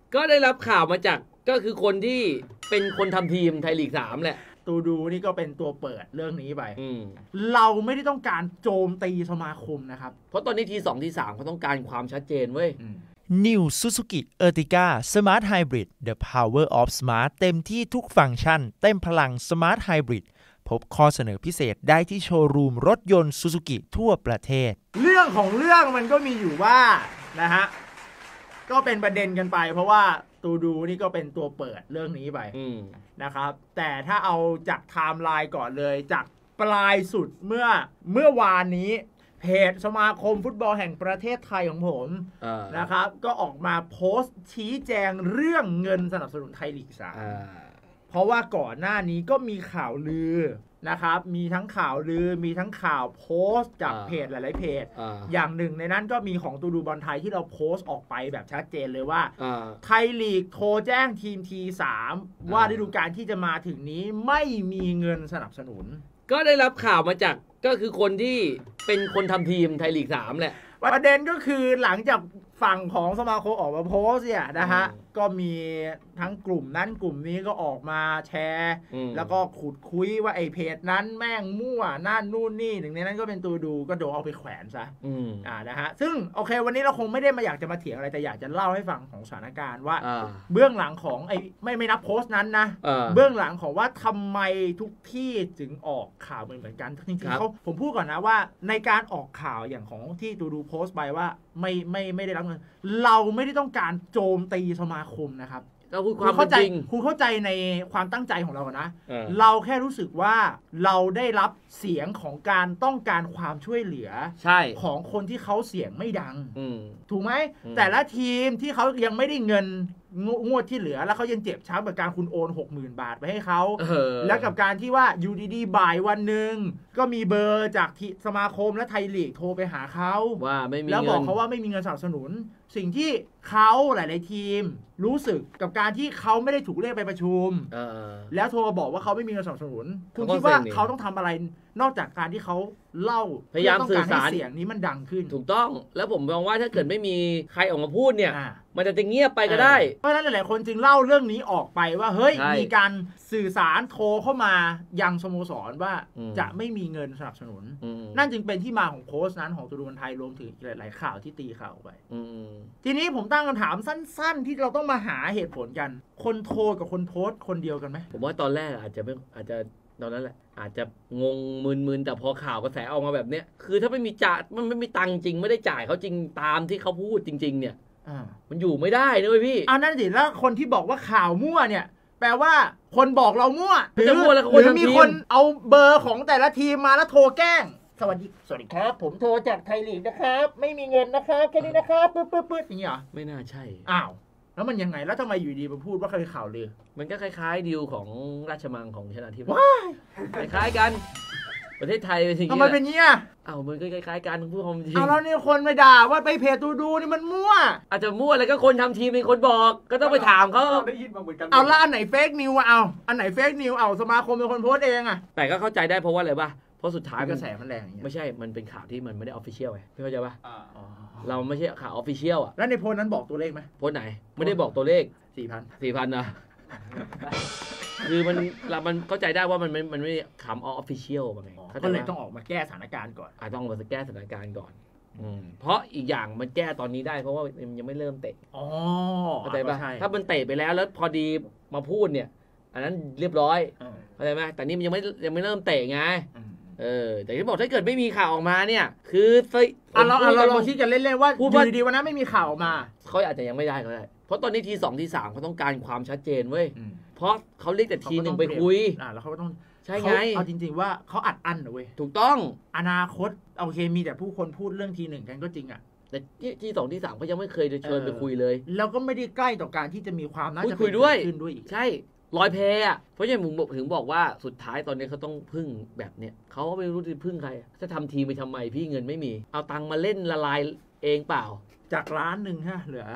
ก็ได้รับข่าวมาจากก็คือคนที่เป็นคนทำทีมไทยลีก3แหละตูดูนี่ก็เป็นตัวเปิดเรื่องนี้ไปเราไม่ได้ต้องการโจมตีสมาคมนะครับเพราะตอนนี้ที2ที3เขาต้องการความชัดเจนเว้ย New Suzuki Ertiga Smart Hybrid The Power of Smart เต็มที่ทุกฟังก์ชันเต็มพลัง Smart Hybrid พบข้อเสนอพิเศษได้ที่โชว์รูมรถยนต์ Suzuki ทั่วประเทศเรื่องของเรื่องมันก็มีอยู่ว่านะฮะก็เป็นประเด็นกันไปเพราะว่าตูดูนี่ก็เป็นตัวเปิดเรื่องนี้ไปนะครับแต่ถ้าเอาจากไทม์ไลน์ก่อนเลยจากปลายสุดเมื่อวานนี้เพจสมาคมฟุตบอลแห่งประเทศไทยของผมนะครับก็ออกมาโพสต์ชี้แจงเรื่องเงินสนับสนุนไทยลีก3เพราะว่าก่อนหน้านี้ก็มีข่าวลือนะครับมีทั้งข่าวลือมีทั้งข่าวโพสต์จากเพจหลายๆเพจอย่างหนึ่งในนั้นก็มีของตูดูบอลไทยที่เราโพสต์ออกไปแบบชัดเจนเลยว่าไทยลีกโทรแจ้งทีมT3ว่าฤดูกาลที่จะมาถึงนี้ไม่มีเงินสนับสนุนก็ได้รับข่าวมาจากก็คือคนที่เป็นคนทำทีมไทยลีก3แหละประเด็นก็คือหลังจากฝั่งของสมาคมออกมาโพสต์เนี่ยนะฮะก็มีทั้งกลุ่มนั้นกลุ่มนี้ก็ออกมาแชร์แล้วก็ขุดคุยว่าไอ้เพจนั้นแม่งมั่วนั่นนู่นนี่หนึ่งในนั้นก็เป็นตัวดูก็โดนเอาไปแขวนซะนะฮะซึ่งโอเควันนี้เราคงไม่ได้มาอยากจะมาเถียงอะไรแต่อยากจะเล่าให้ฟังของสถานการณ์ว่าเบื้องหลังของไอ้ไม่นับโพสต์นั้นนะเบื้องหลังของว่าทำไมทุกที่ถึงออกข่าวเหมือนกันจริงๆเขาผมพูดก่อนนะว่าในการออกข่าวอย่างของที่ตูดูโพสต์ไปว่าไม่ได้รับเงินเราไม่ได้ต้องการโจมตีสมาคมนะครับเราพูดความจริงคุณเข้าใจในความตั้งใจของเรานะเราแค่รู้สึกว่าเราได้รับเสียงของการต้องการความช่วยเหลือของคนที่เขาเสียงไม่ดังถูกไหมแต่ละทีมที่เขายังไม่ได้เงินงวดที่เหลือแล้วเขายังเจ็บช้ำกับการคุณโอน 60,000 บาทไปให้เขาแล้วกับการที่ว่าอยู่ดีๆบ่ายวันหนึ่งก็มีเบอร์จากสมาคมและไทยลีกโทรไปหาเขาว่าไม่มีแล้วบอกเขาว่าไม่มีเงินสนับสนุนสิ่งที่เขาหลายๆทีมรู้สึกกับการที่เขาไม่ได้ถูกเรียกไปประชุมแล้วโทรมาบอกว่าเขาไม่มีเงินสนับสนุนคุณคิดว่าเขาต้องทำอะไรนอกจากการที่เขาเล่าพยายามสื่อสารเสียงนี้มันดังขึ้นถูกต้องแล้วผมมองว่าถ้าเกิดไม่มีใครออกมาพูดเนี่ยมันจะเงียบไปก็ได้เพราะฉะนั้นหลายๆคนจึงเล่าเรื่องนี้ออกไปว่าเฮ้ยมีการสื่อสารโทรเข้ามายังสโมสรว่าจะไม่มีเงินสนับสนุนนั่นจึงเป็นที่มาของโพสต์นั้นของตูดูบอลไทยรวมถึงหลายๆข่าวที่ตีข่าวไปทีนี้ผมตั้งคำถามสั้นๆที่เราต้องมาหาเหตุผลกันคนโทรกับคนโพสต์คนเดียวกันไหมผมว่าตอนแรกอาจจะตอนนั้นแหละอาจจะงงมึนแต่พอข่าวกระแสออกมาแบบเนี้ยคือถ้าไม่มีมันไม่มีตังค์จริงไม่ได้จ่ายเขาจริงตามที่เขาพูดจริงๆเนี่ยมันอยู่ไม่ได้นะเว้ยพี่นั่นสิแล้วคนที่บอกว่าข่าวมั่วเนี่ยแปลว่าคนบอกเรามั่วหรือมีคนเอาเบอร์ของแต่ละทีมมาแล้วโทรแกล้งสวัสดีครับผมโทรจากไทยลีกนะครับไม่มีเงินนะครับแค่นี้นะครับปึ๊ดอย่างเงี้ยไม่น่าใช่แล้วมันยังไงแล้วทำไมอยู่ดีมาพูดว่าเคยข่าวลือมันก็คล้ายๆดีลของราชมังของชนะทิพย์คล้ายๆกันประเทศไทยเป็นอย่างนี้ทำไมเป็นเงี้ยมันก็คล้ายๆกันพูดความจริงแล้วนี่คนไม่ด่าว่าไปเพจตูดูนี่มันมั่วอาจจะมั่วอะไรก็คนทำทีมเป็นคนบอกก็ต้องไปถามเขาได้ยินมาเหมือนกันแล้วอันไหนเฟกนิวอันไหนเฟกนิวสมาคมเป็นคนโพสเองแต่ก็เข้าใจได้เพราะว่าอะไรป่ะเพราะสุดท้ายกระแสมันแรงไม่ใช่มันเป็นข่าวที่มันไม่ได้ออฟฟิเชียลไงพี่เข้าใจป่ะเราไม่ใช่ข่าวออฟฟิเชียลแล้วในโพสนั้นบอกตัวเลขไหมโพสไหนไม่ได้บอกตัวเลข 4,000นะคือมันเข้าใจได้ว่ามันไม่คำออฟฟิเชียลมาไงก็เลยต้องออกมาแก้สถานการณ์ก่อนต้องมาแก้สถานการณ์ก่อนเพราะอีกอย่างมันแก้ตอนนี้ได้เพราะว่ามันยังไม่เริ่มเตะเข้าใจป่ะถ้ามันเตะไปแล้วพอดีมาพูดเนี่ยอันนั้นเรียบร้อยเข้าใจไหมแต่นี่มันยังไม่เริ่มเตะไงแต่ที่บอกถ้าเกิดไม่มีข่าวออกมาเนี่ยคือเราลองคิดกันเล่นๆว่าอยู่ดีๆวันนั้นไม่มีข่าวออกมาเขาอาจจะยังไม่ได้ก็ได้เพราะตอนนี้ที2ที3เขาต้องการความชัดเจนเว้ยเพราะเขาเรียกแต่ที1ไปคุยแล้วเขาก็ต้องใช่ไงเอาจริงๆว่าเขาอัดอั้นนะเว้ยถูกต้องอนาคตโอเคมีแต่ผู้คนพูดเรื่องที1กันก็จริงแต่ที่2ที่3เขายังไม่เคยเชิญไปคุยเลยแล้วก็ไม่ได้ใกล้ต่อการที่จะมีความน่าจะคุยด้วยอีกใช่ลอยแพเพราะฉะนั้นผมถึงบอกว่าสุดท้ายตอนนี้เขาต้องพึ่งแบบเนี้ยเขาไม่รู้จะพึ่งใครจะทำทีไปทำไมพี่เงินไม่มีเอาตังค์มาเล่นละลายเองเปล่าจาก1 ล้านฮะเหลือ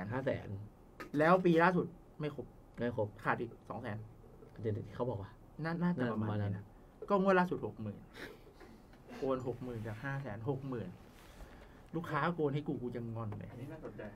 500,000แล้วปีล่าสุดไม่ครบขาดอีก200,000 เดี๋ยวเขาบอกว่าน่าจะประมาณนั้นก็งวดล่าสุด 60,000โอน 60,000 จาก 500,000 60,000ลูกค้าโกนให้กูยังงอนเลย